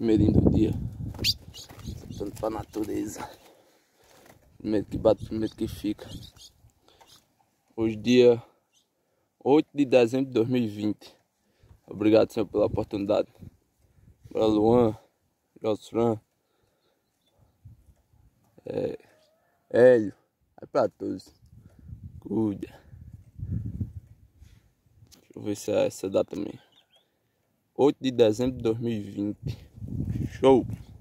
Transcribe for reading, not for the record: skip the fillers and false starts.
Primeirinho do dia. Soltando pra natureza. Primeiro que bate, primeiro que fica. Hoje dia 8 de dezembro de 2020. Obrigado, Senhor, pela oportunidade. Para Luan, Josfran, Hélio, é para todos. Cuida. Deixa eu ver se é essa data também. 8 de dezembro de 2020. Show!